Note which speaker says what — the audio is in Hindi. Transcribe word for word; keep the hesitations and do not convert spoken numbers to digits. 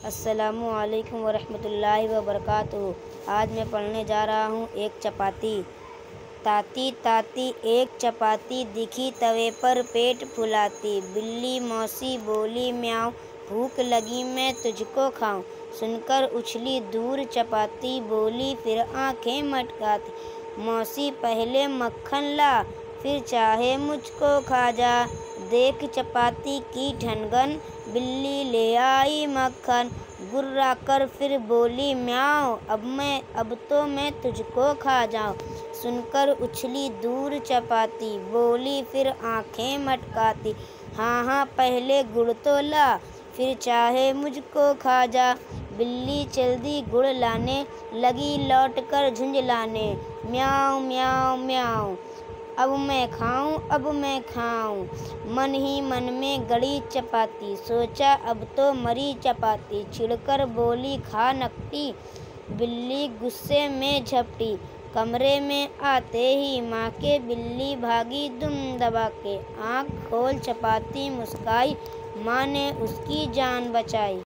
Speaker 1: अस्सलामु अलैकुम वरहमतुल्लाहि वबरकातुहू। आज मैं पढ़ने जा रहा हूँ एक चपाती। ताती ताती एक चपाती दिखी तवे पर पेट फुलाती। बिल्ली मौसी बोली म्याऊं, भूख लगी मैं तुझको खाऊं। सुनकर उछली दूर चपाती, बोली फिर आंखें मटकाती। मौसी पहले मक्खन ला, फिर चाहे मुझको खा जा। देख चपाती की ठनगन, बिल्ली ले आई मक्खन। गुर्रा कर फिर बोली म्याऊं, अब मैं अब तो मैं तुझको खा जाऊं। सुनकर उछली दूर चपाती, बोली फिर आंखें मटकाती। हाँ हाँ पहले गुड़ तो ला, फिर चाहे मुझको खा जा। बिल्ली चल दी गुड़ लाने, लगी लौट कर झुंझलाने। म्याऊं म्याऊं म्याऊं, अब मैं खाऊं अब मैं खाऊं। मन ही मन में गड़ी चपाती, सोचा अब तो मरी चपाती। चिढ़कर बोली खा नकटी, बिल्ली गुस्से में झपटी। कमरे में आते ही माँ के बिल्ली भागी दुम दबा के। आँख खोल चपाती मुस्काई, माँ ने उसकी जान बचाई।